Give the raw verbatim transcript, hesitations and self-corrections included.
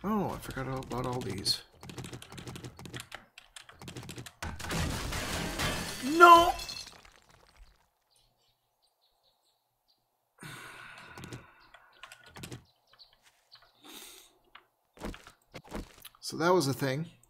Oh, I forgot all about all these. No! So that was a thing.